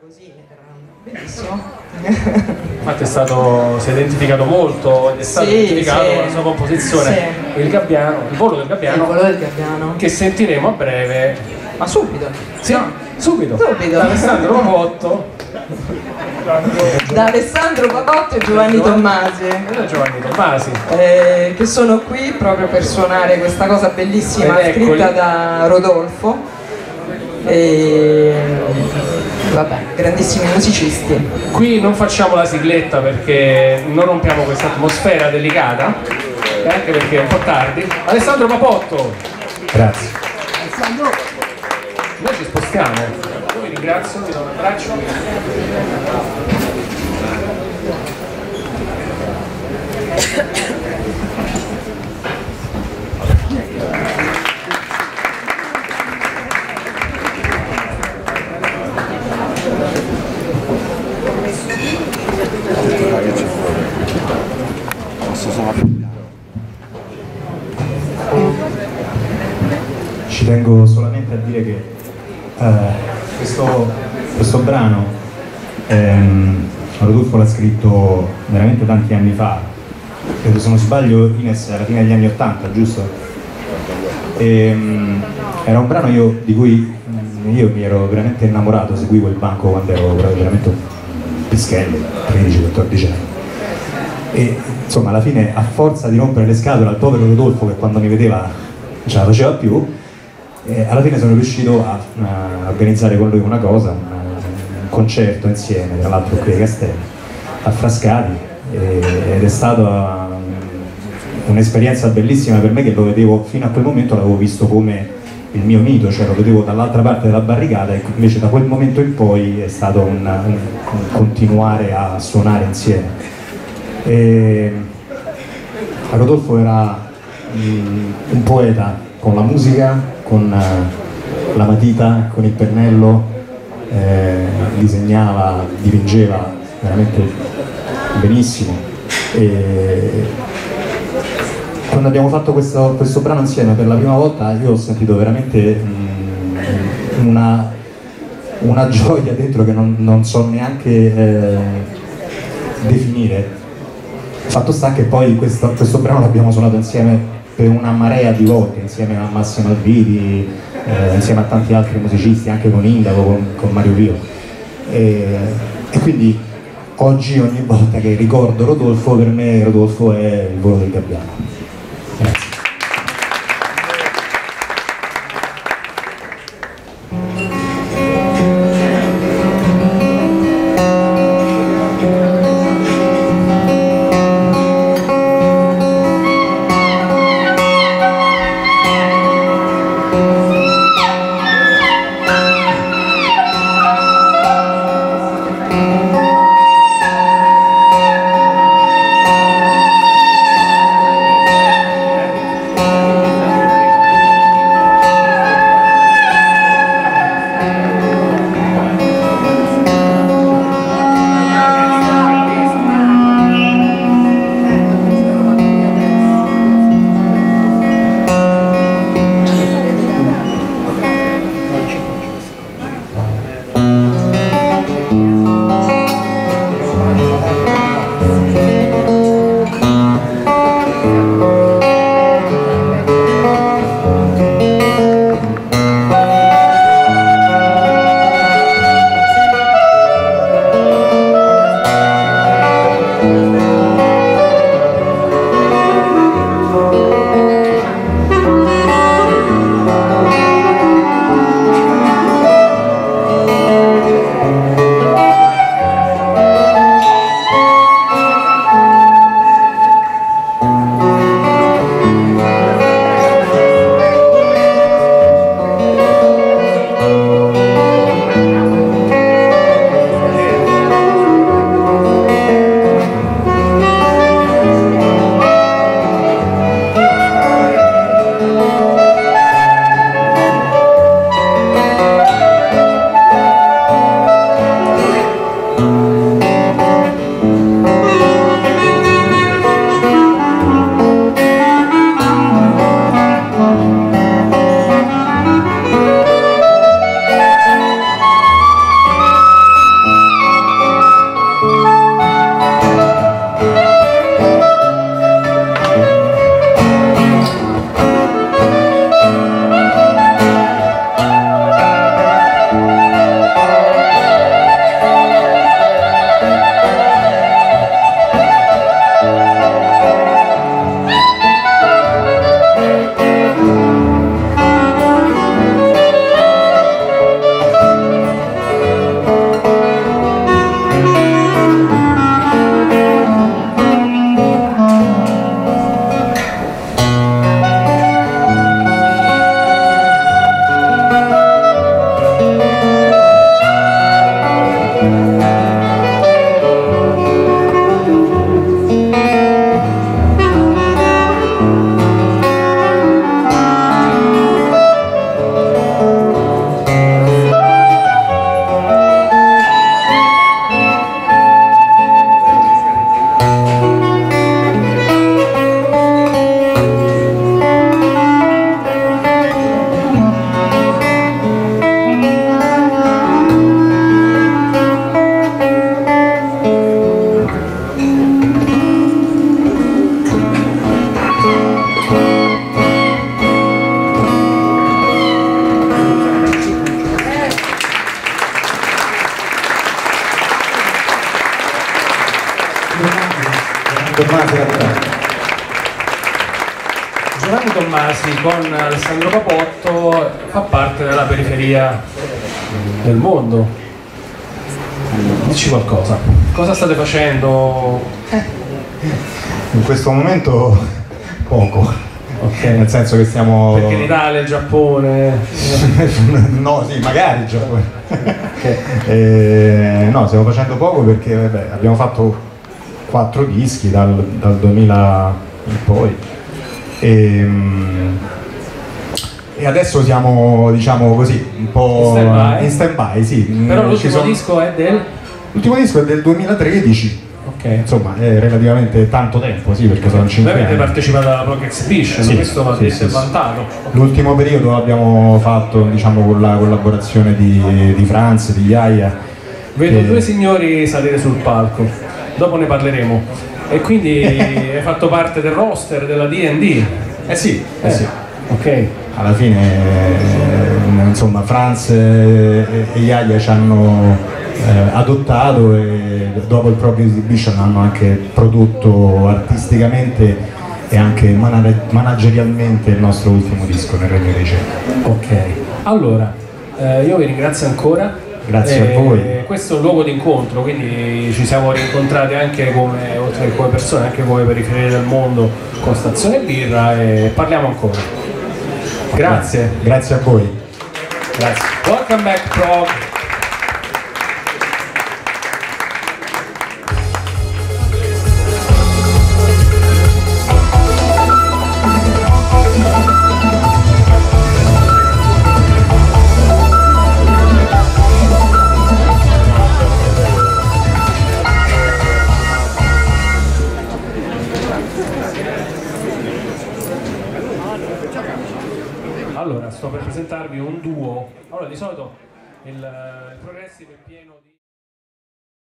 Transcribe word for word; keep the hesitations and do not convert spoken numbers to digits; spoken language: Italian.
così, era bellissimo. Infatti è stato, si è identificato molto, è stato Sì, identificato sì. con la sua composizione, Sì. il Gabbiano, il volo del Gabbiano, Il volo del Gabbiano. che sentiremo a breve. Ma subito? Sì, No. subito. Subito. Da Alessandro Papotto. Da Alessandro Papotto e Giovanni Tommasi. E da Giovanni Tommasi. Eh, che sono qui proprio per suonare questa cosa bellissima Ed eccoli. scritta da Rodolfo. E vabbè, grandissimi musicisti. Qui non facciamo la sigletta perché non rompiamo questa atmosfera delicata, e anche perché è un po' tardi. Alessandro Papotto. Grazie. Alessandro, noi ci spostiamo. Io vi ringrazio, vi do un abbraccio. Ci tengo solamente a dire che eh, questo, questo brano ehm, Rodolfo l'ha scritto veramente tanti anni fa, credo, se non sbaglio, Ines, alla fine degli anni ottanta, giusto? E, era un brano io, di cui io mi ero veramente innamorato, seguivo il banco quando ero veramente un pischello, tredici quattordici anni. E insomma, alla fine, a forza di rompere le scatole al povero Rodolfo, che quando mi vedeva non ce la faceva più, e alla fine sono riuscito a, a organizzare con lui una cosa, un, un concerto insieme, tra l'altro qui ai Castelli, a Frascati, e, ed è stata un'esperienza bellissima per me, che lo vedevo fino a quel momento, l'avevo visto come il mio mito, cioè lo vedevo dall'altra parte della barricata, e invece da quel momento in poi è stato un, un, un continuare a suonare insieme. E Rodolfo era um, un poeta con la musica, con uh, la matita, con il pennello, eh, disegnava, dipingeva veramente benissimo. E quando abbiamo fatto questo, questo brano insieme per la prima volta, io ho sentito veramente um, una, una gioia dentro che non, non so neanche eh, definire. Fatto sta che poi questo, questo brano l'abbiamo suonato insieme per una marea di volte, insieme a Massimo Alviti, eh, insieme a tanti altri musicisti, anche con Indaco, con, con Mario Rio. E, e quindi oggi, ogni volta che ricordo Rodolfo, per me Rodolfo è il volo del Gabbiano. Grazie. Tommasi cantante. Giovanni Tommasi con Alessandro Capotto fa parte della periferia del mondo. Dici qualcosa. Cosa state facendo? In questo momento poco. Okay. Nel senso che stiamo... Perché l'Italia, il Giappone... no, sì, magari il Giappone. Okay. eh, no, stiamo facendo poco perché vabbè, abbiamo fatto quattro dischi dal, dal duemila in poi. E, e adesso siamo, diciamo così, un po' in stand-by, in stand-by, sì. Però l'ultimo sono... disco è del... L'ultimo disco è del duemilatredici. Okay. Insomma, è relativamente tanto tempo, sì, perché sono cinque anni. Voi avete partecipato alla Rock Exhibition, sì, questo va sì, detto sì, e sì. vantato. L'ultimo periodo l'abbiamo fatto, diciamo, con la collaborazione di, di Franz, di Yaya. Vedo che... due signori salire sul palco, dopo ne parleremo. E quindi hai fatto parte del roster della D and D? Eh sì, eh, Eh, sì. ok. Alla fine, eh, insomma, Franz e, e Yaya ci hanno eh, adottato e dopo il proprio exhibition hanno anche prodotto artisticamente e anche mana- managerialmente il nostro ultimo disco nel Regno dei Cieli. Ok, allora eh, io vi ringrazio ancora. Grazie eh, a voi. Questo è un luogo di incontro, quindi ci siamo rincontrati anche come, oltre che come persone, anche come periferie del mondo con Stazione Birra e parliamo ancora. Grazie. Grazie a voi. Grazie. Welcome back, Prog. Allora, sto per presentarvi un duo. Allora, di solito il, il Progressive è pieno di...